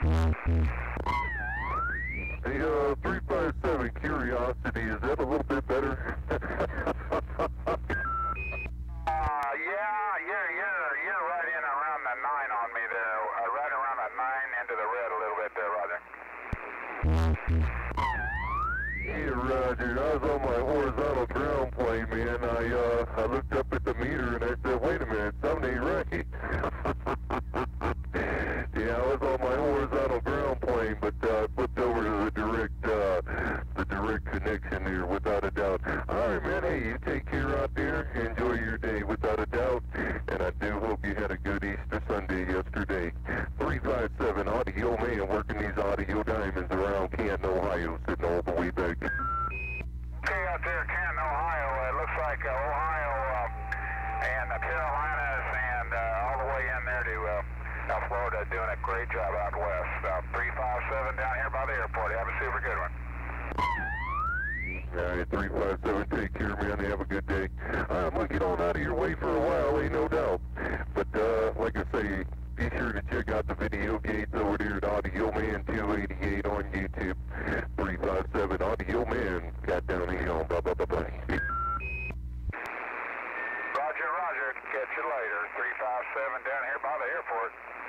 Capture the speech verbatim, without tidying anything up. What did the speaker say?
Hey, uh, three five seven Curiosity, is that a little bit better? uh, yeah, you're, you're, you're right in around the nine on me there. Uh, right around the nine into the red a little bit there, Roger. Yeah, Roger. I was on my horizontal ground plane, man. I, uh, I looked up at the meter and I said, wait a minute, something ain't right. Yeah, I was on my horizontal ground plane, but uh, I flipped over to the direct, uh, the direct connection there, without a doubt. All right, man. Hey, you take care out there. Enjoy your day, without a doubt. And I do hope you had a good Easter Sunday yesterday. three five seven Audio Man, working these audio diamonds around Canton, Ohio, sitting all the way back. Okay, out there, Canton, Ohio. It looks like uh, Ohio uh, and the Carolinas and uh, all the way in there to uh, South Florida, doing a great job out west. Uh, three five seven down here by the airport. Have a super good one. All right, three five seven, take care, man. Have a good day. Uh, I'm going to get on out of your way for a while, ain't no doubt. But uh, like I say, be sure to check out the video gates over there at Audio Man two eighty-eight on YouTube. three five seven Audio Man. Got down the hill. Bye bye bye bye. Roger, Roger. Catch you later. three five seven down here by the airport.